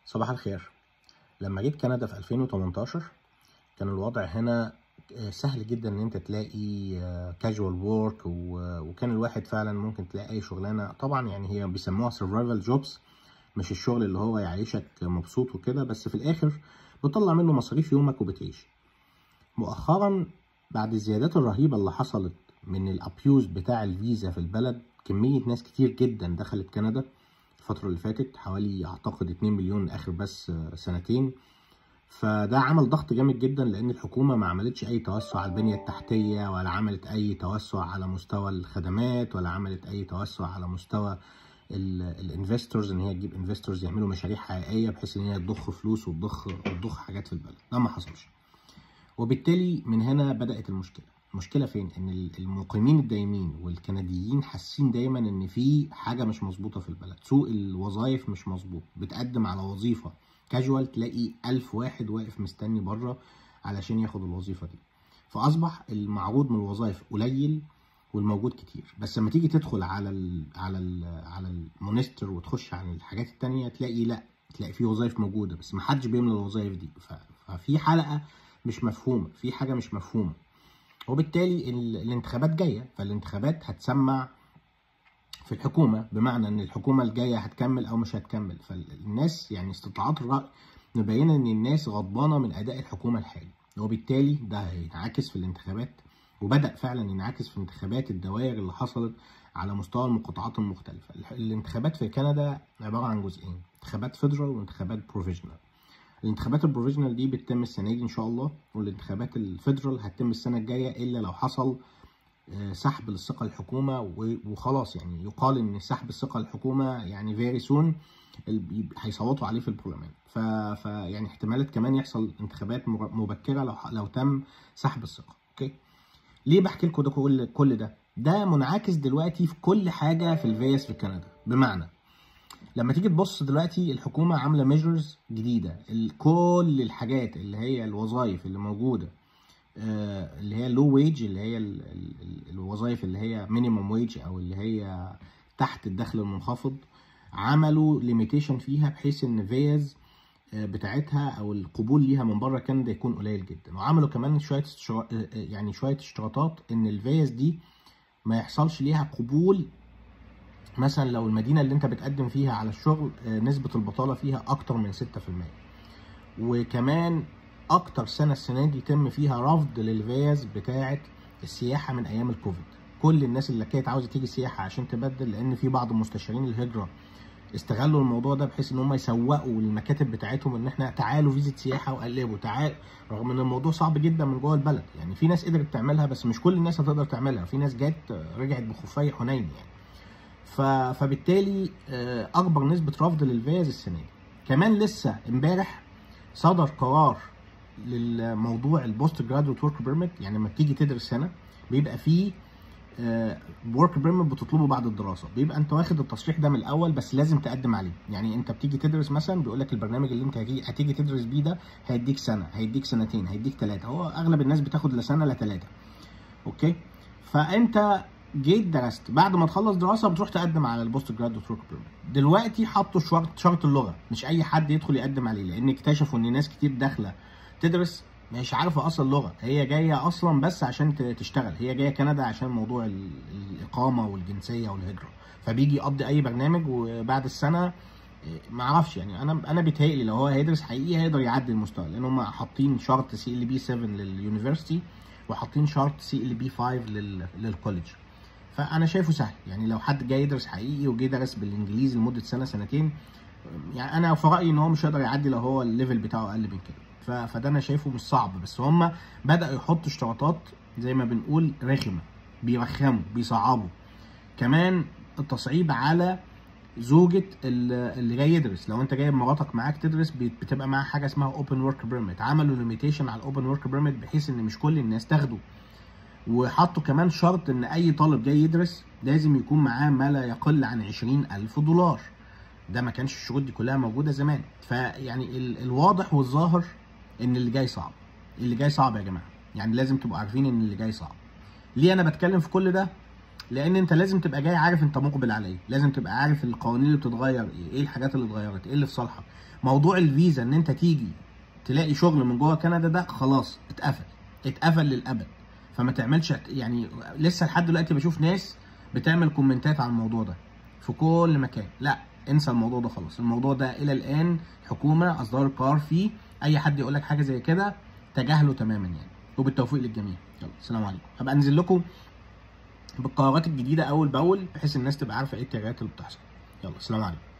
صباح الخير. لما جيت كندا في 2018 كان الوضع هنا سهل جدا ان انت تلاقي كاجوال وورك، وكان الواحد فعلا ممكن تلاقي اي شغلانه. طبعا يعني هي بيسموها سرفايفل جوبز، مش الشغل اللي هو يعيشك مبسوط وكده، بس في الاخر بتطلع منه مصاريف يومك وبتعيش. مؤخرا بعد الزيادات الرهيبه اللي حصلت من الابيوز بتاع الفيزا في البلد، كميه ناس كتير جدا دخلت كندا الفتره اللي فاتت، حوالي اعتقد 2 مليون اخر بس سنتين. فده عمل ضغط جامد جدا، لان الحكومه ما عملتش اي توسع على البنيه التحتيه، ولا عملت اي توسع على مستوى الخدمات، ولا عملت اي توسع على مستوى الانفستورز، ان هي تجيب انفستورز يعملوا مشاريع حقيقيه بحيث ان هي تضخ فلوس وتضخ حاجات في البلد. ده ما حصلش، وبالتالي من هنا بدات المشكله. المشكله فين؟ ان المقيمين الدايمين والكنديين حاسين دايما ان في حاجه مش مظبوطه في البلد. سوق الوظائف مش مظبوط، بتقدم على وظيفه كاجوال تلاقي 1000 واحد واقف مستني بره علشان ياخد الوظيفه دي. فاصبح المعروض من الوظائف قليل والموجود كتير، بس لما تيجي تدخل على المونستر وتخش على الحاجات التانية تلاقي في وظائف موجوده، بس محدش بيملى الوظائف دي. ففي حلقه مش مفهومه، في حاجه مش مفهومه، وبالتالي الانتخابات جايه، فالانتخابات هتسمع في الحكومه، بمعنى ان الحكومه الجايه هتكمل او مش هتكمل. فالناس يعني استطلاعات الراي مبينه ان الناس غضبانه من اداء الحكومه الحالي، وبالتالي ده هينعكس في الانتخابات، وبدا فعلا ينعكس في انتخابات الدوائر اللي حصلت على مستوى المقاطعات المختلفه. الانتخابات في كندا عباره عن جزئين: انتخابات فيدرال وانتخابات بروفيشنال. الانتخابات البروفيشنال دي بتتم السنه دي ان شاء الله، والانتخابات الفيدرال هتتم السنه الجايه، الا لو حصل سحب للثقه للحكومه وخلاص. يعني يقال ان سحب الثقه للحكومه يعني فيري سون هيصوتوا عليه في البرلمان. يعني احتمالات كمان يحصل انتخابات مبكره لو تم سحب الثقه. اوكي، ليه بحكي لكم ده كل ده؟ ده منعكس دلوقتي في كل حاجه في الفيز في كندا. بمعنى لما تيجي تبص دلوقتي الحكومه عامله ميجرز جديده، كل الحاجات اللي هي الوظائف اللي موجوده اللي هي لو ويج، اللي هي الوظائف اللي هي مينيمم ويج او اللي هي تحت الدخل المنخفض، عملوا ليميتيشن فيها بحيث ان فيز بتاعتها او القبول ليها من بره كندا يكون قليل جدا. وعملوا كمان شويه اشتراطات ان الفيز دي ما يحصلش ليها قبول. مثلا لو المدينه اللي انت بتقدم فيها على الشغل نسبه البطاله فيها اكتر من 6%، وكمان اكتر سنه السنه دي يتم فيها رفض للفيز بتاعه السياحه من ايام الكوفيد. كل الناس اللي كانت عاوزه تيجي سياحه عشان تبدل، لان في بعض مستشارين الهجره استغلوا الموضوع ده بحيث ان هم يسوقوا للمكاتب بتاعتهم ان احنا تعالوا فيزا سياحه وقلبوا تعال، رغم ان الموضوع صعب جدا من جوه البلد. يعني في ناس قدرت تعملها بس مش كل الناس هتقدر تعملها، في ناس جت رجعت بخفي حنين يعني. فبالتالي اكبر نسبه رفض للفيز السنه دي. كمان لسه امبارح صدر قرار للموضوع البوست جرادويت ورك بيرميت. يعني لما بتيجي تدرس هنا بيبقى فيه ورك بيرميت بتطلبه بعد الدراسه، بيبقى انت واخد التصريح ده من الاول بس لازم تقدم عليه. يعني انت بتيجي تدرس مثلا بيقول لك البرنامج اللي انت هتيجي تدرس بيه ده هيديك سنه، هيديك سنتين، هيديك 3. هو اغلب الناس بتاخد لا سنه لا 3. اوكي، فانت جيت درست، بعد ما تخلص دراسه بتروح تقدم على البوست جرادويت ورك بيرميت. دلوقتي حطوا شرط اللغه، مش اي حد يدخل يقدم عليه، لان اكتشفوا ان ناس كتير داخله تدرس مش عارفه اصلا اللغه، هي جايه اصلا بس عشان تشتغل، هي جايه كندا عشان موضوع الاقامه والجنسيه والهجره، فبيجي يقضي اي برنامج وبعد السنه ما اعرفش. يعني انا بيتهيألي لو هو هيدرس حقيقي هيقدر يعدي المستوى، لان هم حاطين شرط CLB 7 لليونيفرسيتي وحاطين شرط CLB 5 للكوليدج. فانا شايفه سهل. يعني لو حد جاي يدرس حقيقي وجاي درس بالانجليزي لمده سنه سنتين، يعني انا في رايي ان هو مش هيقدر يعدي لو هو الليفل بتاعه اقل من كده. فده انا شايفه مش صعب، بس هم بداوا يحطوا اشتراطات زي ما بنقول رخمه، بيرخموا بيصعبوا. كمان التصعيب على زوجة اللي جاي يدرس. لو انت جايب مراتك معاك تدرس بتبقى معاها حاجه اسمها اوبن ورك بيرميت. عملوا ليميتيشن على الاوبن ورك بيرميت بحيث ان مش كل الناس تاخده، وحطوا كمان شرط ان اي طالب جاي يدرس لازم يكون معاه ما لا يقل عن $20,000. ده ما كانش الشروط دي كلها موجوده زمان. فيعني الواضح والظاهر ان اللي جاي صعب. اللي جاي صعب يا جماعه، يعني لازم تبقوا عارفين ان اللي جاي صعب. ليه انا بتكلم في كل ده؟ لان انت لازم تبقى جاي عارف انت مقبل على ايه، لازم تبقى عارف القوانين اللي بتتغير ايه الحاجات اللي اتغيرت، ايه اللي في صالحك. موضوع الفيزا ان انت تيجي تلاقي شغل من جوه كندا ده خلاص اتقفل للابد. فما تعملش يعني، لسه لحد دلوقتي بشوف ناس بتعمل كومنتات على الموضوع ده في كل مكان. لا، انسى الموضوع ده خلاص. الموضوع ده الى الان الحكومه اصدرت قرار فيه، اي حد يقول لك حاجه زي كده تجاهله تماما يعني. وبالتوفيق للجميع. يلا السلام عليكم. هبقى انزل لكم بالقرارات الجديده اول باول بحيث الناس تبقى عارفه ايه التغييرات اللي بتحصل. يلا السلام عليكم.